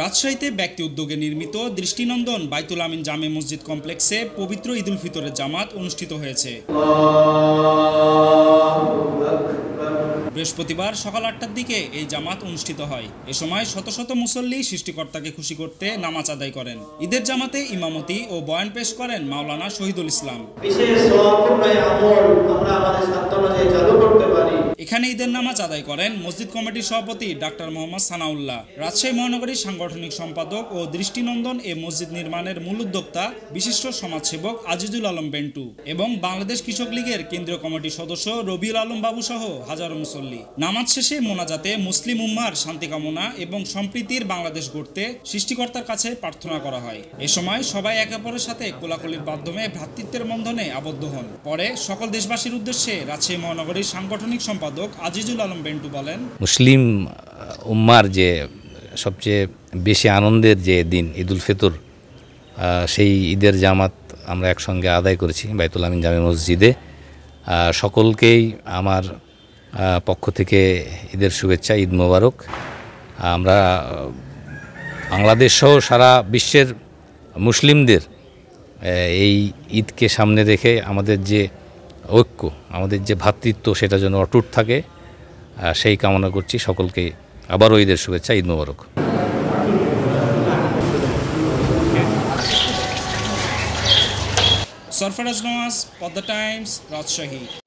রাজশাহীতে ব্যক্তি উদ্যোগে নির্মিত দৃষ্টিনন্দন বাইতুল আমিন জামে মসজিদ কমপ্লেক্সে পবিত্র ঈদুল ফিতরের জামাত অনুষ্ঠিত হয়েছে। বৃহস্পতিবার সকাল ৮টার দিকে এই জামাত অনুষ্ঠিত হয়। এ সময় শত শত মুসল্লি সৃষ্টিকর্তাকে খুশি করতে নামাজ আদায় করেন। ঈদের জামাতে ইমামতি ও বয়ান পেশ করেন মাওলানা শহীদুল ইসলাম। এখানে ঈদের নামাজ আদায় করেন মসজিদ কমিটির সভাপতি ডাক্তার মোহাম্মদ সানাউল্লাহ, রাজশাহী মহানগরীর সাংগঠনিক সম্পাদক ও দৃষ্টিনন্দন এ মসজিদ নির্মাণের মূল উদ্যোক্তা বিশিষ্ট সমাজসেবক আজিজুল আলম বেন্টু এবং বাংলাদেশ কৃষক লীগের কেন্দ্রীয় কমিটির সদস্য রবিউল আলম বাবু সহ হাজারো মুসল্লি। নামাজ শেষে মোনাজাতে মুসলিম উম্মার শান্তি কামনা এবং সম্প্রীতির বাংলাদেশ গড়তে সৃষ্টিকর্তার কাছে প্রার্থনা করা হয়। এ সময় সবাই একে অপরের সাথে কোলাকুলির মাধ্যমে ভ্রাতৃত্বের বন্ধনে আবদ্ধ হন। পরে সকল দেশবাসীর উদ্দেশ্যে রাজশাহী মহানগরীর সাংগঠনিক সম্পাদক আজিজুল আলম বেন্টু বলেন, মুসলিম উম্মার যে সবচেয়ে বেশি আনন্দের যে দিন ঈদুল ফিতর, সেই ঈদের জামাত আমরা একসঙ্গে আদায় করেছি বাইতুল আমিন জামে মসজিদে। সকলকেই আমার পক্ষ থেকে ঈদের শুভেচ্ছা, ঈদ মোবারক। আমরা বাংলাদেশ সহ সারা বিশ্বের মুসলিমদের এই ঈদকে সামনে রেখে আমাদের যে ঐক্য, আমাদের যে ভ্রাতৃত্ব, সেটা যেন অটুট থাকে, সেই কামনা করছি। সকলকে আবারও ঈদের শুভেচ্ছা, ঈদ মোবারক। সরফরাজ নওয়াজ, পদ্মা টাইমস, রাজশাহী।